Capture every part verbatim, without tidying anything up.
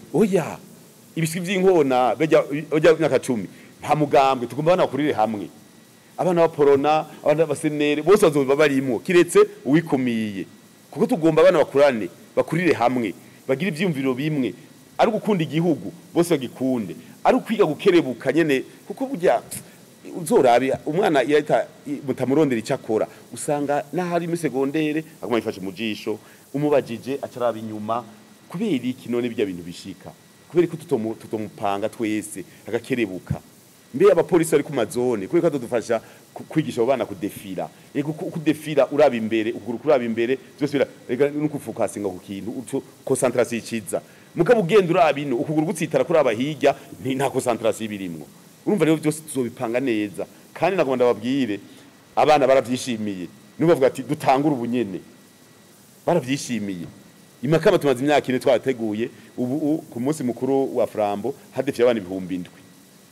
oya ibiswi by'inkona bajya bajya myaka cumi nta mugambwe tugomba bana bakurire hamwe abana baporona abana basenere bose bazoba barimo kiretse uwikumiye kuko tugomba abana bakurane bakurire hamwe bagira ivyumviro bimwe ari gukunda igihugu bose bagikunde ari kwiga gukerebuka nyene kuko burya uzorabe umwana yahita mutamurondera icakora usanga nahari mu segondere aguma yifashe mu jisho umubajije acaraba inyuma kubera iki none bijya bintu bishika kubera ko tutomu tutomupanga twese agakerebuka mbe abapolisi bari ku mazone kubera ko dufasha kwigisha abana kudefira yego kudefira uraba imbere ukuru kuraba imbere byose bira no kufokasinga ku kintu uco concentration ikiza mugabo ugenda uraba ino ukuguru gutsitara kuraba hirya nta concentration birimwo urumva rero byose tuzobipanga neza kandi nagomba babwire abana baravyishimiye niba bavuga ati dutangura ubunyene baravyishimiye imakama tumaze imyaka ine twateguye ubu ku munsi mukuru wa Frambo hadefye abana ibihumbi indwi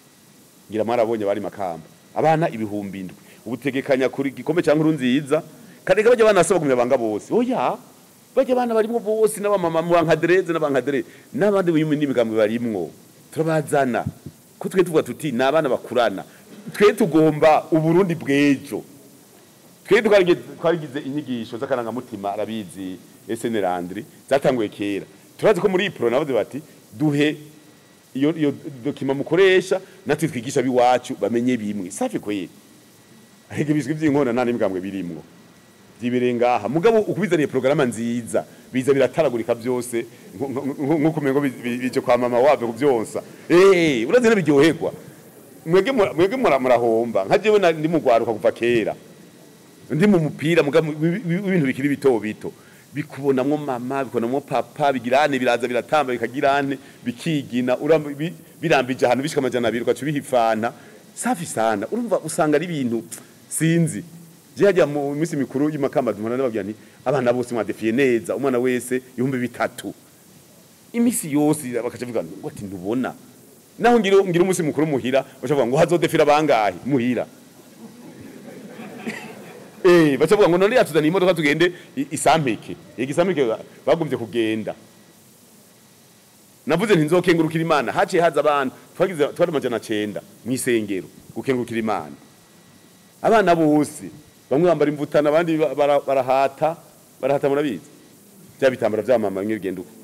ngira marabonye bari makamba abana ibihumbi indwi ubutegekanya kuri gikombe cyangwa urunziza kadeka bajya abana asaba kumyabanga bose oya bajya abana barimo bose n'abamama mu bankadreze n'abankadreze n'abandi b'imwe n'imigambwe barimwo turabazana ko twe tuvuga tuti nabana bakurana twe tugomba uburundi bwejo twe twarigize inyigisho z'akaranga mutima arabizi S N Landry zatanguye kera turazi ko muri ipro navuze bati duhe iyo iyo dokima mukoresha natwe twigisha biwacu bamenye bimwe safi ko yeye ahege bizwe by'inkona nane imigambwe birimwo byiberengaha mugabo ukubizaniye programa nziza biza birataragurika byose nkuko mengo bije kwa mama wabe kubyonsa eh urazi nabiryoherwa mwege mwege murahomba nka jewe ndi mugwaruka kuva kera ndi mu mupira mugabo ibintu bikiri bito bito bikubonamwo mama bikubonamwo papa bigirane biraza biratamba bikagirane bikigina birambije ahantu bishika amajana abiri kwacu bihifana safi sana urumva usanga ari ibintu sinzi je hajya mu misi mikuru y'imakamba mpana nababwira nti abana bose mwadefiye neza umwana wese ibihumbi bitatu imisi yose bakacavuga ngo ati ntubona naho ngiro ngira umunsi mukuru muhira bacavuga ngo hazodefira bangahe muhira eh bacavuga ngo none yatuzana imodoka tugende isampeke yego isampeke bagumvye kugenda navuze nti nzokengurukira Imana haciye haza abantu twagize twari majana cenda mwisengero gukengurukira Imana abana bose bamwe bambara imvutana abandi barahata barahata murabizi bya bitambara byamama bimwe bigenda